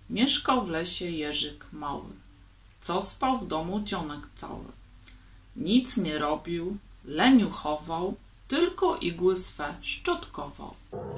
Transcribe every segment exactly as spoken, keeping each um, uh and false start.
Mieszkał w lesie Jerzyk mały, co spał w domu dzionek cały. Nic nie robił, leniuchował, tylko igły swe szczotkował.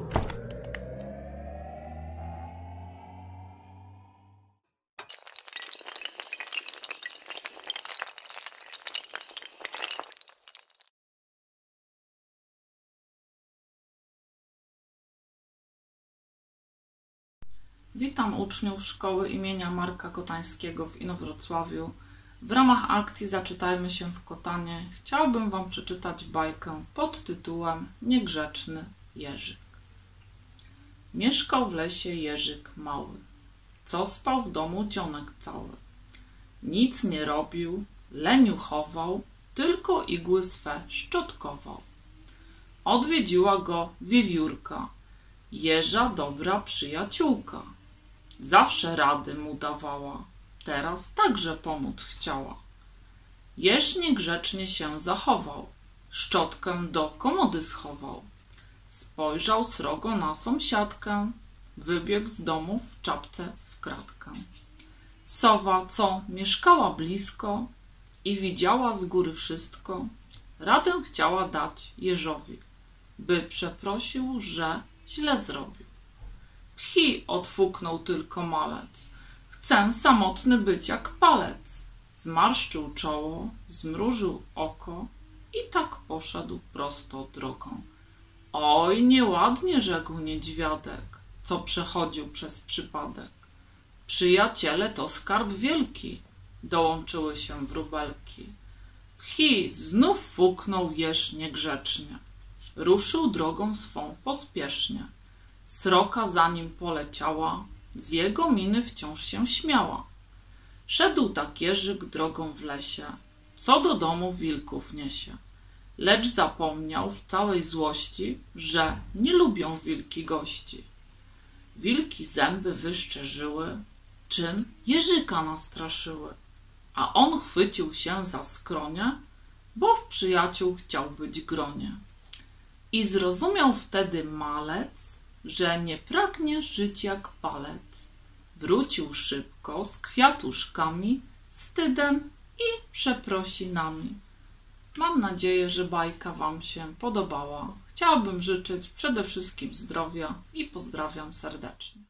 Witam uczniów szkoły imienia Marka Kotańskiego w Inowrocławiu. W ramach akcji Zaczytajmy się w Kotanie chciałabym Wam przeczytać bajkę pod tytułem Niegrzeczny Jerzyk. Mieszkał w lesie Jerzyk mały, co spał w domu dzionek cały. Nic nie robił, leniuchował, tylko igły swe szczotkował. Odwiedziła go wiewiórka, Jerza dobra przyjaciółka. Zawsze rady mu dawała, teraz także pomóc chciała. Jerz niegrzecznie się zachował, szczotkę do komody schował. Spojrzał srogo na sąsiadkę, wybiegł z domu w czapce w kratkę. Sowa, co mieszkała blisko i widziała z góry wszystko, radę chciała dać Jerzowi, by przeprosił, że źle zrobił. Pchi, odfuknął tylko malec, chcę samotny być jak palec. Zmarszczył czoło, zmrużył oko i tak poszedł prosto drogą. Oj, nieładnie, rzekł niedźwiadek, co przechodził przez przypadek. Przyjaciele, to skarb wielki, dołączyły się wróbelki. Pchi, znów fuknął Jerz niegrzecznie, ruszył drogą swą pospiesznie. Sroka za nim poleciała, z jego miny wciąż się śmiała. Szedł tak Jerzyk drogą w lesie, co do domu wilków niesie. Lecz zapomniał w całej złości, że nie lubią wilki gości. Wilki zęby wyszczerzyły, czym Jerzyka nastraszyły, a on chwycił się za skronie, bo w przyjaciół chciał być gronie. I zrozumiał wtedy malec, że nie pragnie żyć jak palec. Wrócił szybko z kwiatuszkami, wstydem i przeprosinami. Mam nadzieję, że bajka Wam się podobała. Chciałabym życzyć przede wszystkim zdrowia i pozdrawiam serdecznie.